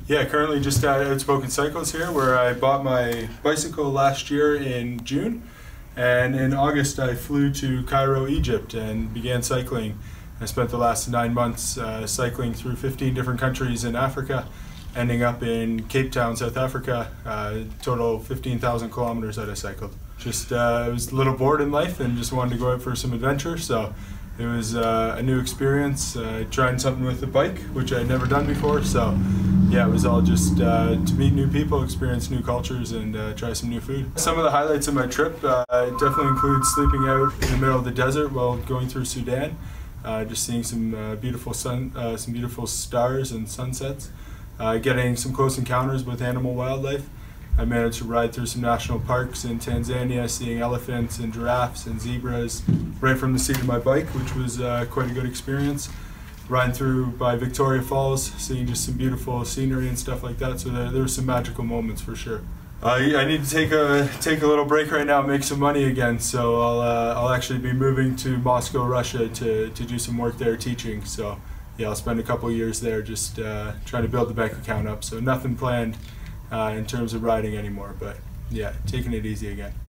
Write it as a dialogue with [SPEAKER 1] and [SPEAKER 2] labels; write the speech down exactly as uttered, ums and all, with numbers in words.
[SPEAKER 1] Yeah, currently just at Outspoken Cycles here, where I bought my bicycle last year in June, and in August I flew to Cairo, Egypt, and began cycling. I spent the last nine months uh, cycling through fifteen different countries in Africa, ending up in Cape Town, South Africa. Uh, total fifteen thousand kilometers that I cycled. Just uh, I was a little bored in life and just wanted to go out for some adventure, so it was uh, a new experience, uh, trying something with the bike, which I had never done before. So yeah, it was all just uh, to meet new people, experience new cultures, and uh, try some new food. Some of the highlights of my trip uh, definitely include sleeping out in the middle of the desert while going through Sudan, uh, just seeing some uh, beautiful sun, uh, some beautiful stars and sunsets, uh, getting some close encounters with animal wildlife. I managed to ride through some national parks in Tanzania, seeing elephants and giraffes and zebras right from the seat of my bike, which was uh, quite a good experience. Riding through by Victoria Falls, seeing just some beautiful scenery and stuff like that. So there, there were some magical moments for sure. Uh, I need to take a take a little break right now, and make some money again. So I'll uh, I'll actually be moving to Moscow, Russia, to to do some work there teaching. So yeah, I'll spend a couple years there, just uh, trying to build the bank account up. So nothing planned Uh, in terms of riding anymore, but yeah, taking it easy again.